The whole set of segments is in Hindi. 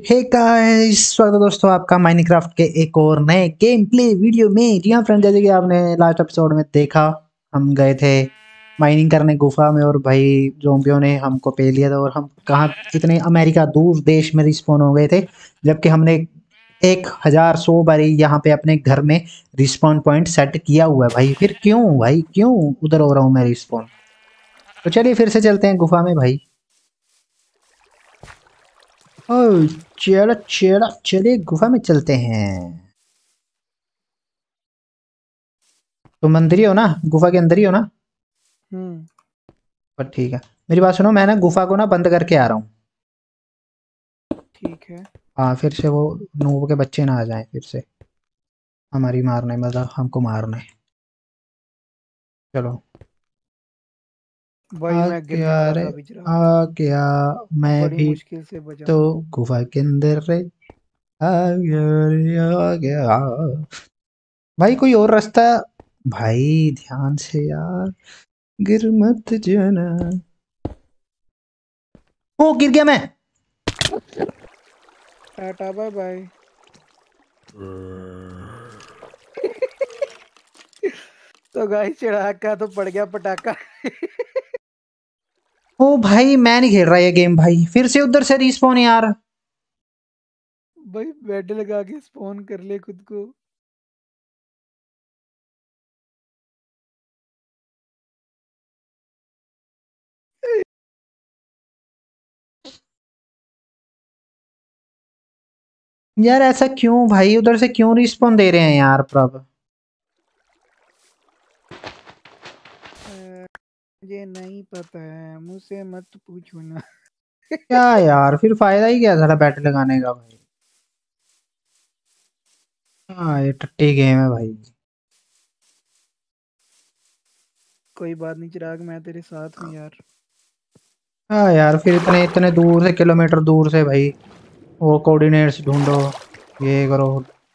हे गाइस, स्वागत है दोस्तों आपका माइनक्राफ्ट के एक और नए गेम प्ले वीडियो में। जी हाँ फ्रेंड, जैसे कि आपने लास्ट एपिसोड में देखा, हम गए थे माइनिंग करने गुफा में और भाई ज़ोंबियों ने हमको पे लिया था और हम कहाँ इतने अमेरिका दूर देश में रिस्पॉन हो गए थे, जबकि हमने 1000 बारी यहाँ पे अपने घर में रिस्पॉन पॉइंट सेट किया हुआ है। भाई फिर क्यों भाई क्यों उधर हो रहा हूँ मैं रिस्पॉन? तो चलिए फिर से चलते हैं गुफा में भाई। ओह चलो चलो चलिए गुफा में चलते हैं। तुम अंदर ही हो ना, गुफा के अंदर ही हो ना? पर ठीक है, मेरी बात सुनो, मैं ना गुफा को ना बंद करके आ रहा हूँ। ठीक है। हाँ, फिर से वो नूब के बच्चे ना आ जाएं फिर से हमारी मारने, मतलब हमको मारने। चलो भाई आ मैं गिरने गया वाला रे, था अभी जरा, आ गया। मैं बड़ी भी मुश्किल से बचा। तो गुफा के अंदर रे, आ गया रे, आ गया। भाई कोई और रास्ता? भाई ध्यान से यार, गिर मत जाना। ओ गिर गया मैं। Tata bye bye. तो गाइस चिढ़ाक का तो पड़ गया पटाखा। ओ भाई मैं नहीं खेल रहा ये गेम भाई, फिर से उधर से रिस्पॉन यार। भाई बेड लगा के स्पॉन कर ले खुद को। यार ऐसा क्यों भाई, उधर से क्यों रिस्पॉन दे रहे हैं यार प्रभ? मुझे नहीं पता है, मुझसे मत पूछो ना। क्या यार, फिर फायदा ही क्या था बैट लगाने का भाई? हाँ ये टट्टी गेम है भाई। कोई बात नहीं चिराग, मैं तेरे साथ हूँ यार। हाँ यार, फिर इतने इतने दूर से, किलोमीटर दूर से भाई वो कोऑर्डिनेट्स ढूंढो, ये करो।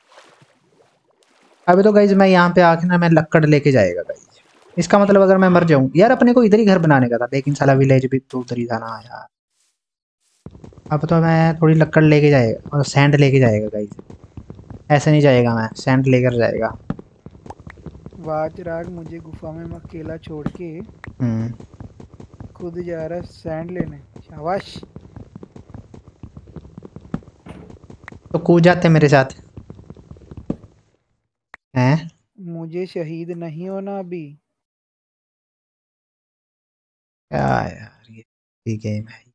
अभी तो गाइज मैं यहाँ पे आके ना, मैं लक्कड़ लेके जाएगा गाइज। इसका मतलब अगर मैं मर जाऊं यार, अपने को इधर ही घर बनाने का था, लेकिन साला विलेज भी तो उधर ही था ना यार। अब तो मैं थोड़ी लक्कड़ लेके जाएगा और सैंड लेके जाएगा गाइज। ऐसे नहीं जाएगा, मैं सैंड लेकर जाएगा। वाह चिराग, मुझे गुफा में अकेला छोड़ के हम्म। खुद जा रहा सैंड लेने। शाबाश। तो कूद जाते मेरे साथ हैं। मुझे शहीद नहीं होना अभी। क्या यार, ये गेम है।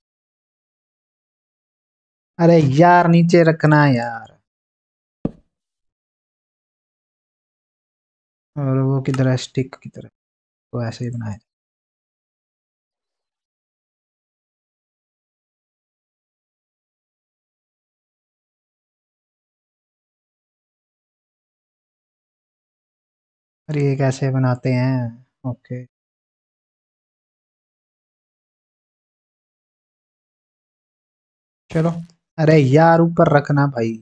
अरे यार नीचे रखना यार। और वो किधर है, स्टिक की तरह, तो ऐसे ही बनाया। अरे ये कैसे बनाते हैं? ओके चलो। अरे यार ऊपर रखना भाई।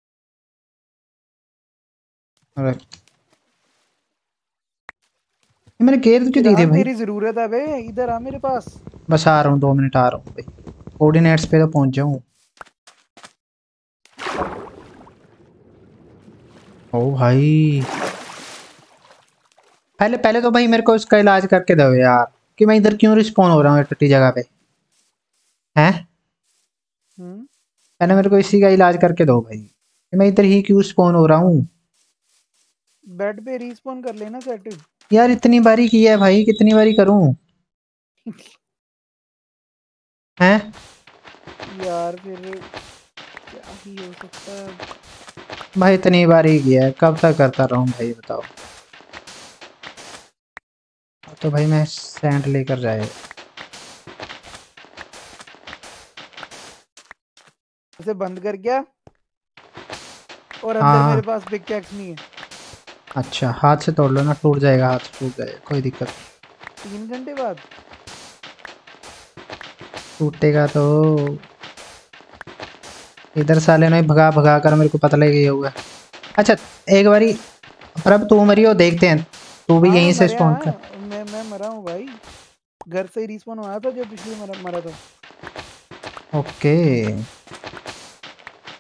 अरे ये मैंने गेयर क्यों दी थी चिराग भाई? तेरी जरूरत है बे, इधर आ मेरे पास। बस आ रहा हूँ, 2 मिनट आ रहा हूँ भाई। कोऑर्डिनेट्स पे तो पहुंच जाऊँ। ओ भाई, पहले पहले तो भाई मेरे को इसका इलाज करके दो यार, कि मैं इधर क्यों रिस्पॉन हो रहा हूँ टट्टी जगह पे हैं। हम्म। पहले मेरे को इसी का इलाज करके दो भाई, कि मैं इधर ही क्यों स्पॉन हो रहा हूँ। बेड पे रिस्पॉन कर लेना सेट। यार इतनी बारी किया है भाई, कितनी बारी करूँ हैं? यार फिर क्या ही हो सकता है। भाई इतनी बारी किया है, कब तक करता रहूँ भाई बताओ। तो भाई मैं सैंड लेकर जाए। उसे बंद कर गया और अंदर मेरे हाँ। पास पिकैक्स नहीं है। अच्छा हाथ से तोड़ लो ना, टूट जाएगा, हाथ टूट जाएगा, कोई दिक्कत नहीं। 3 घंटे बाद। टूटेगा तो। इधर साले ने भगा भगा कर मेरे को पता लग गया हुआ है। अच्छा एक बारी प्रभ तू मरी हो, देखते हैं तू भी हाँ मैं यहीं से मरा, स्पॉन कर। हाँ मैं मरा हूँ भाई। घर से ही रिस्पॉन हुआ था जब पिछली मरा था। ओके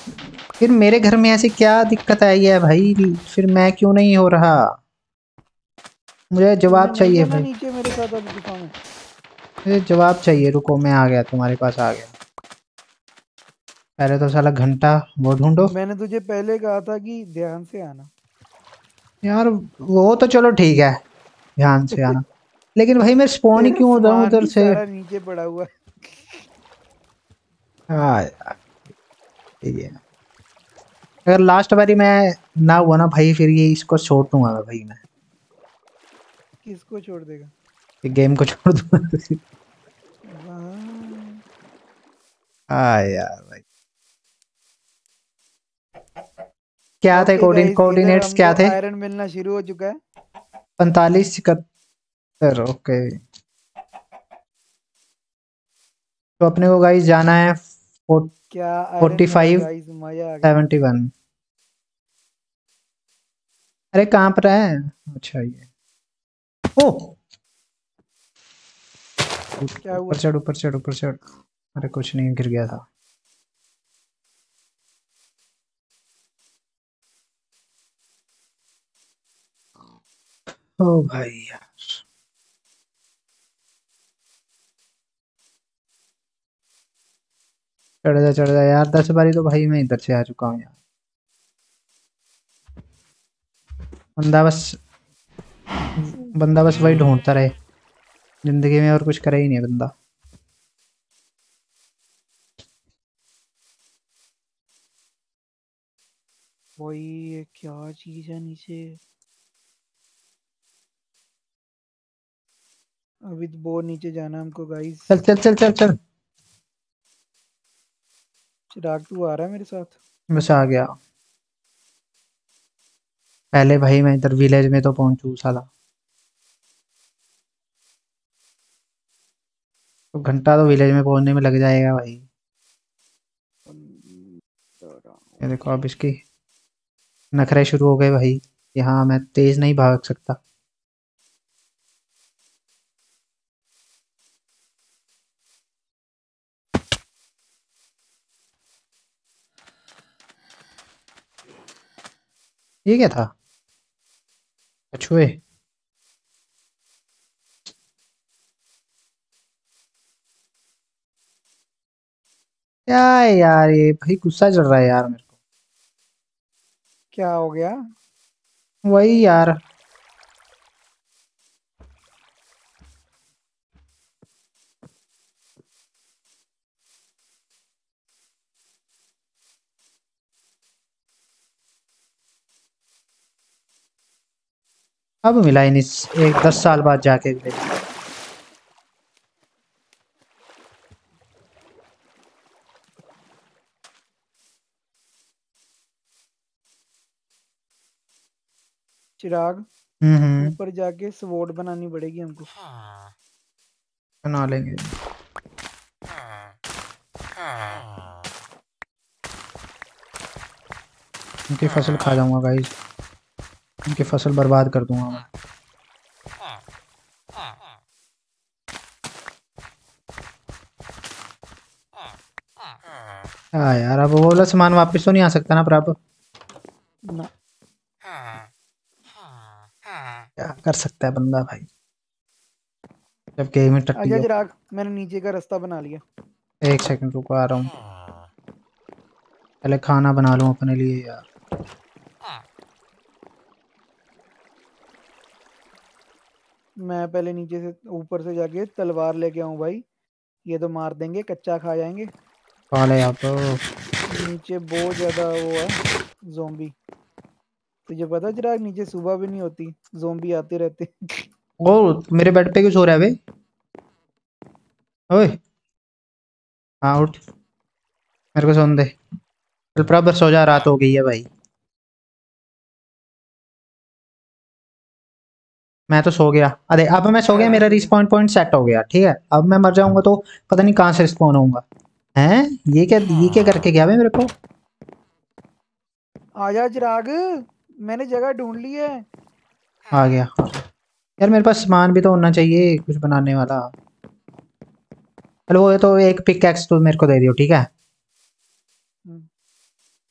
फिर मेरे घर में ऐसी क्या दिक्कत आई है भाई? फिर मैं क्यों नहीं हो रहा? मुझे जवाब तूने नहीं चाहिए जाना भाई। नीचे मेरे साथ अब गुफा में? मुझे जवाब चाहिए। रुको मैं आ गया, तुम्हारे पास आ गया। पहले तो साला घंटा वो ढूंढो। मैंने तुझे पहले कहा था कि ध्यान से आना। यार वो तो चलो ठीक है, ध्यान से आना। लेकिन भाई मैं स्पॉन ही तेरा क्यों हो जाऊं सामान उधर भी से? सारा नीचे पड़ा हुआ है। हाँ यार, ठीक है। अगर लास्ट बारी मैं ना हुआ ना भाई, फिर ये इसको छोड़ दूंगा मैं भाई। मैं किसको छोड़ देगा? ये गेम को छोड़ दूंगा। वाह। हाँ यार भाई। क्या थे ओके गाइस, इधर कोऑर्डिनेट्स क्या हमको थे? आयरन मिलना शुरू हो चुका है। 45 71। ओके। तो अपने को गाइस जाना है क्या आयरन फोर्टी मिला फाइव गाइस, मजा आ गया। 71। अरे कहाँ पर है? अच्छा ये। ओ, क्या ऊपर हुआ? चढ़ ऊपर चढ़ ऊपर चढ़। अरे कुछ नहीं, गिर गया था। ओ भाई यार। चढ़ जा यार, 10 बारी तो भाई मैं इधर से आ चुका हूँ यार। बंदा बस बंदा बस वही ढूंढता रहे जिंदगी में, और कुछ करे ही नहीं बंदा। वही, ये क्या चीज है नीचे? अभी तो बहुत नीचे जाना है हमको गाइस। चल चल चल चल चल। चिराग तू आ रहा है मेरे साथ? बस आ गया। पहले भाई मैं इधर विलेज में तो पहुंचू साला। तो घंटा तो विलेज में पहुंचने में लग जाएगा भाई। ये देखो अब इसकी नखरे शुरू हो गए भाई। यहाँ मैं तेज नहीं भाग सकता। ये क्या था? कछुए? क्या है यार, ये भाई गुस्सा चल रहा है यार मेरे क्या हो गया? को। वही यार। अब मिला इन इस एक 10 साल बाद जाके विलेज। चिराग, हम्म। ऊपर जाके स्वॉर्ड बनानी पड़ेगी हमको। बना लेंगे। उनकी फसल खा जाऊंगा गाइस। उनकी फसल बर्बाद कर दूंगा मैं। हाँ यार, अब वो वाला सामान वापस तो नहीं आ सकता ना प्राप? ना। क्या कर सकता है बंदा भाई, जब गेम में टट्टी आजा हो। चिराग, मैंने नीचे का रास्ता बना लिया। एक सेकंड रुको, आ रहा हूँ। पहले खाना बना लूँ अपने लिए यार। मैं पहले नीचे से ऊपर से जाके तलवार लेके आऊं भाई। ये तो मार देंगे, कच्चा खा जाएंगे। खा ले आप तो। नीचे बहुत ज्यादा वो है, जोम्बी। तुझे पता चिराग, नीचे सुबह भी नहीं होती, जोम्बी आते रहते। ओ, मेरे बेड पे क्यों सो रहा है बे? ओए। हाँ उठ, मेरे को सोने दे। चल प्रॉपर सो जा, रात हो गई है भाई। मैं तो सो गया। अरे अब मैं सो गया, चल मेरा ठीक है। रिस्पॉन पॉइंट सेट हो गया, ठीक है। अब मैं मर जाऊंगा तो पता नहीं कहाँ से रिस्पॉन होऊंगा। हैं? ये क्या करके गया बे मेरे को? आजा चिराग, मैंने जगह ढूंढ ली है। आ गया। यार मेरे पास सामान भी तो होना चाहिए कुछ बनाने वाला। चलो वो तो एक पिक एक्स तो मेरे को दे दियो, ठीक है। हम्म,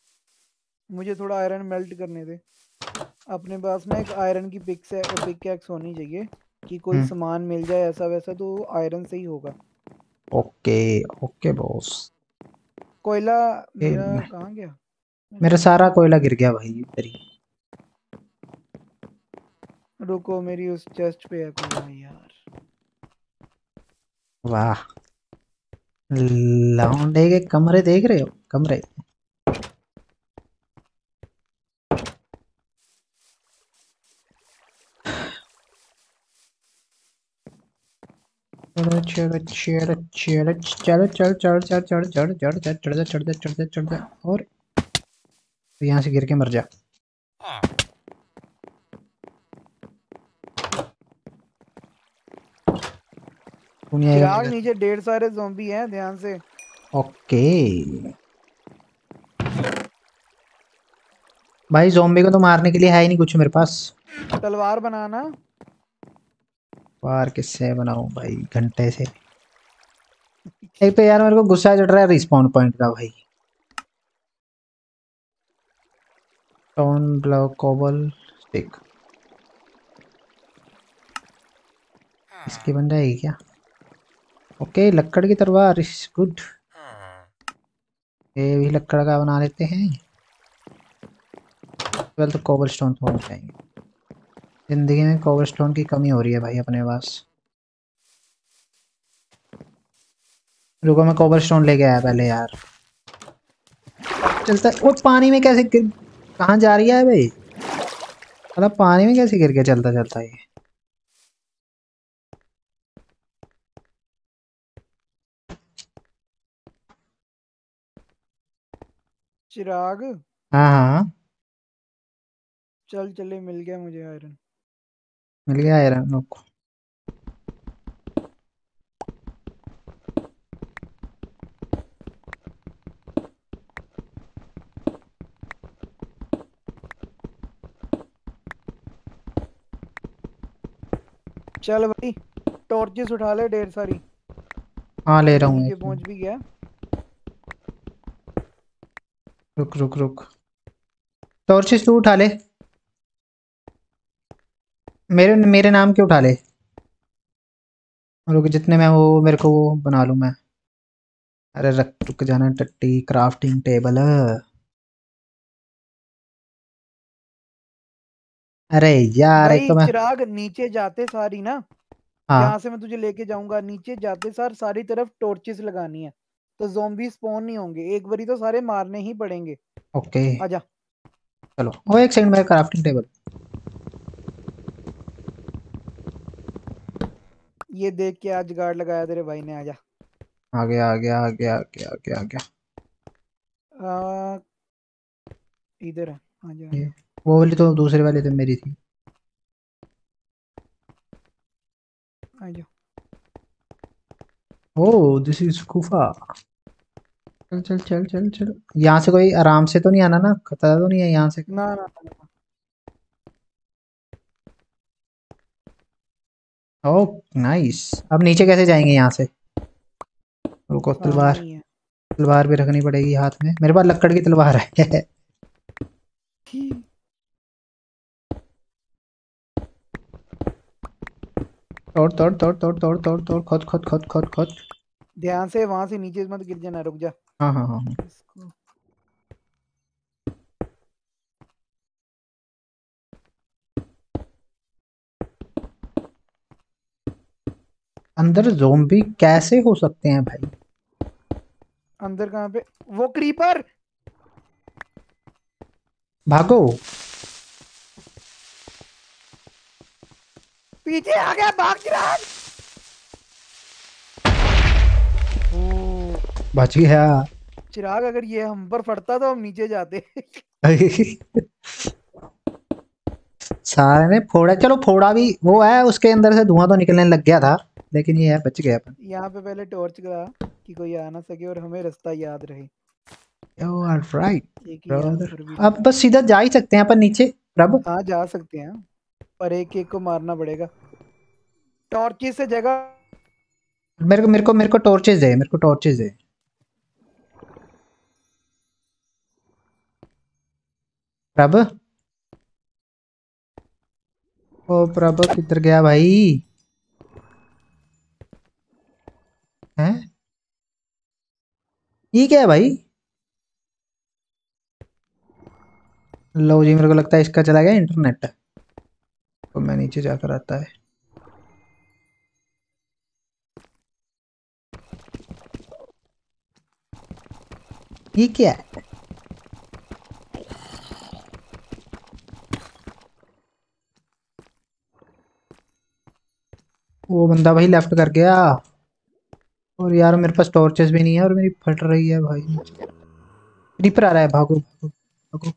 मुझे थोड़ा आयरन मेल्ट करने दे। अपने पास ना एक आयरन की पिकैक्स होनी चाहिए कि कोई सामान मिल जाए ऐसा वैसा तो आयरन से ही होगा। Okay okay boss. कोयला मेरा कहाँ गया? मेरा सारा कोयला गिर गया भाई इधर ही। रुको, मेरी उस चेस्ट पे है कोयला यार। वाह, लौंडे के कमरे देख रहे हो? कमरे चलो चलो चलो चलो चलो चल चढ़ चढ़ चढ़ चढ़ चढ़ चढ़ चढ़ जा चढ़ जा चढ़ जा चढ़ जा और यहाँ से गिर के मर जा। चिराग नीचे ढेर सारे ज़ॉम्बी हैं, ध्यान से। ओके भाई, ज़ॉम्बी को तो मारने के लिए है ही नहीं कुछ मेरे पास। तलवार बनाना। वार किससे बनाऊं भाई, घंटे से। एक तो यार मेरे को गुस्सा चढ़ रहा है रिस्पॉन पॉइंट का भाई। टोन ब्लॉक कोबल स्टिक, इसकी बन जाएगी क्या? ओके लक्कड़ की तलवार इज गुड। ये भी लक्कड़ का बना लेते हैं। वेल तो कोबल स्टोन तो हो जाएंगे। जिंदगी में कोबल स्टोन की कमी हो रही है भाई अपने पास। रुको मैं कोबल स्टोन लेके आया पहले यार। चलता है वो पानी में कैसे गिर, कहाँ जा रही है भाई? मतलब पानी में कैसे गिर के चलता चलता है? चिराग हाँ हाँ चल चले, मिल गया मुझे आयरन। मिल गया आयरन। रुको चल भाई, टॉर्चेस उठा ले ढेर सारी। हाँ ले रहा मैं हूँ नीचे एक पहुंच मिनट। भी गया। रुक रुक रुक, टॉर्चेस तू उठा ले। मेरे मेरे नाम के उठा ले। रुक जितने में वो मेरे को वो बना लूँ मैं। अरे रख, रुक जाना टट्टी, क्राफ्टिंग टेबल। अरे यार एक भाई तो मैं। चिराग, नीचे जाते सारी ना, हाँ यहाँ से मैं तुझे लेके जाऊंगा, नीचे जाते सार सारी तरफ टॉर्चेस लगानी है तो ज़ॉम्बी स्पॉन नहीं होंगे, एक बारी तो सारे मारने ही पड़ेंगे। ओके आजा। चलो। वो एक सेकंड में क्राफ्टिंग टेबल। ये देख के आज जुगाड़ लगाया तेरे भाई ने। आजा। आ गया आ गया आ गया आ गया आ गया आ गया। आ, इधर है। आजा ये आजा। वो वाली तो दूसरे वाली तो मेरी थी। आजा। ओह दिस इज गुफा। चल चल चल चल चल। यहाँ से कोई आराम से तो नहीं आना ना, खतरा तो नहीं है यहाँ से? ना ना ना। Oh nice. अब नीचे कैसे जाएंगे यहाँ से? रुको सामने तलवार, ही है। तलवार भी रखनी पड़ेगी हाथ में, मेरे पास लकड़ की तलवार है। तोड़ तोड़ तोड़ तोड़ तोड़ तोड़ तोड़, खोद खोद खोद खोद खोद। ध्यान से, वहां से नीचे मत गिर जाना, रुक जा। हाँ हाँ हाँ हाँ। इसको अंदर ज़ोंबी कैसे हो सकते हैं भाई? अंदर कहाँ पे? वो क्रीपर भागो। पीछे आ गया, भाग चिराग। ओ बच गया। चिराग, अगर ये हम पर पड़ता तो हम नीचे जाते। सारे ने फोड़ा, चलो फोड़ा भी वो है, उसके अंदर से धुआं तो निकलने लग गया था, लेकिन ये है बच गया अपन। यहाँ पे पहले टॉर्च करा कि कोई आ ना सके और हमें रास्ता याद रहे। यू आर राइट एक ही यहाँ ब्रदर। पर भी अब लगा। बस सीधा जा ही सकते हैं अपन नीचे प्रभु। हाँ जा सकते हैं, पर एक एक को मारना पड़ेगा टॉर्च से जगह। मेरे को टॉर्चेस दे, मेरे को टॉर्चेस दे। प्रभ, ओ प्रभ किधर गया भाई? हैं? ये क्या है भाई? लो जी, मेरे को लगता है इसका चला गया इंटरनेट। तो मैं नीचे जाकर आता है। ये क्या है? वो बंदा भाई लेफ्ट कर गया। और यार मेरे पास टॉर्चेस भी नहीं है और मेरी फट रही है भाई। क्रीपर आ रहा है, भागो भागो भागो।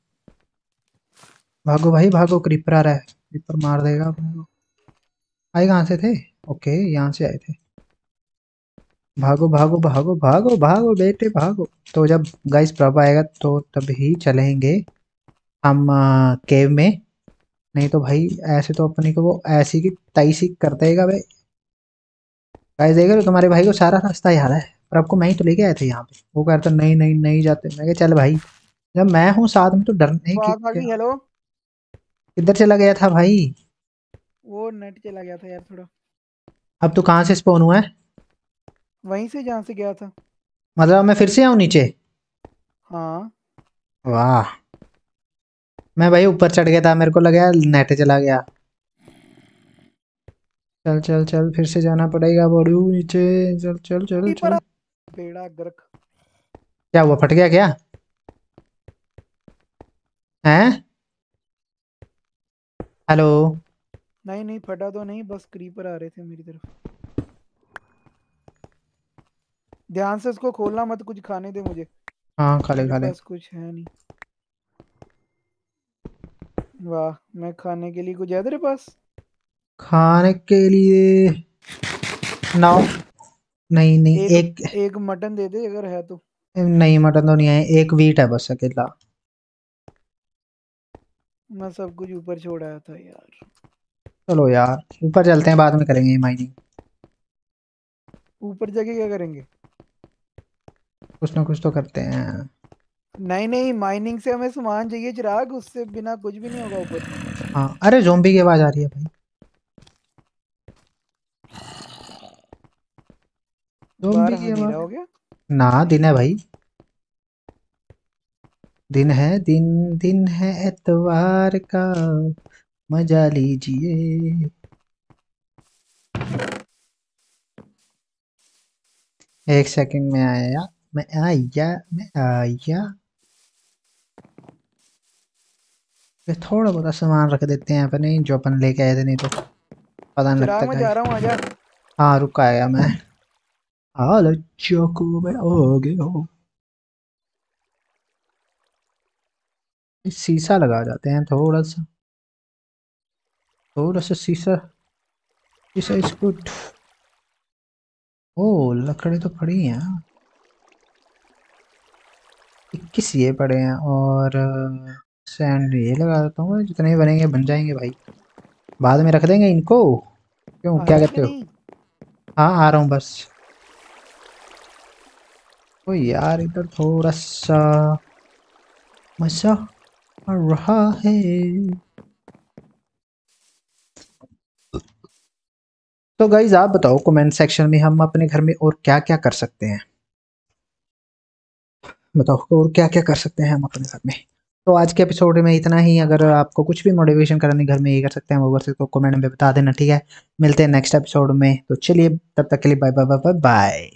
भागो भाई भागो, क्रीपर आ रहा है। क्रीपर मार देगा अपने को। आए कहाँ से थे? ओके, यहाँ से आए थे। भागो भागो भागो भागो भागो बेटे भागो। तो जब गाइस प्रभ आएगा तो तभी चलेंगे हम केव में। नहीं तो भाई ऐसे तो अपनी को वो ऐसी की तैसी कर देगा भाई। गाइस देख रहे हो, तुम्हारे भाई को सारा रास्ता याद है। पर आपको मैं ही तो लेके आया था यहाँ पे। वो कहता नहीं नहीं नहीं जाते। मैं कहा चल भाई, जब मैं हूँ साथ में तो डरने की आवाज आ क्या। गई। हेलो। किधर चला गया था भाई? वो नेट चला गया था यार थोड़ा। अब तो कहाँ से स्पॉन हुआ है? वहीं से जहाँ से गया था। मतलब मैं फिर से आऊँ नीचे? हाँ। वाह। मैं भाई ऊपर चढ़ गया था, मेरे को लगा नेट चला गया। चल चल चल, फिर से जाना पड़ेगा बड़ू नीचे। चल चल चल कीपर चल। बेड़ा गर्क। क्या हुआ, फट गया क्या? हैं? हेलो? नहीं नहीं फटा तो नहीं, बस क्रीपर आ रहे थे मेरी तरफ। ध्यान से उसको खोलना मत, कुछ खाने दे मुझे। हाँ खा ले मेरे खा ले। पास कुछ है नहीं। वाह, मैं खाने के लिए कुछ है तेरे पास? खाने के लिए नाउ। नहीं नहीं, एक एक। एक मटन दे दे अगर है तो। नहीं मटन तो नहीं है, एक वीट है बस अकेला। मैं सब कुछ ऊपर छोड़ आया था यार। चलो यार ऊपर चलते हैं, बाद में करेंगे माइनिंग। ऊपर जाके क्या करेंगे? कुछ ना कुछ तो करते हैं। नहीं नहीं, माइनिंग से हमें सामान चाहिए चिराग, उससे बिना कुछ भी नहीं होगा ऊपर। हाँ, अरे जोम्बी की आवाज आ रही है भाई। जोम्बी बाहर की अंधेरा आवाज। हो गया। ना, दिन है भाई। दिन है, दिन दिन है एतवार का, मजा लीजिए। एक सेकंड में आया। मैं आया, मैं आया। ये थोड़ा बहुत सामान रख देते हैं अपने, जो अपन लेके आए थे, नहीं तो पता नहीं लगता चिराग मैं जा गाइस। रहा हूँ, आजा। हाँ रुका आया मैं। हाल चौको में हो गए हो। इस शीशा लगा जाते हैं थोड़ा सा। थोड़ा सा शीशा। शीशा इज गुड। ओ लकड़ी तो पड़ी हैं। 21 ये पड़े हैं और सैंड ये लगा देता हूँ, जितने भी बनेंगे बन जाएंगे भाई। बाद में रख देंगे इनको। क्यों, क्या आया कि कहते हो? नहीं? हाँ आ रहा हूँ बस। ओ यार इधर थोड़ा सा मजा आ रहा है। तो गाइज आप बताओ कमेंट सेक्शन में हम अपने घर में और क्या क्या कर सकते हैं। बताओ और क्या क्या कर सकते हैं हम अपने घर में। तो आज के एपिसोड में इतना ही। अगर आपको कुछ भी मोटिवेशन करने घर में ये कर सकते हैं वो कर सकते हो, कमेंट में बता देना, ठीक है। मिलते हैं नेक्स्ट एपिसोड में, तो चलिए तब तक के लिए bye bye bye bye bye.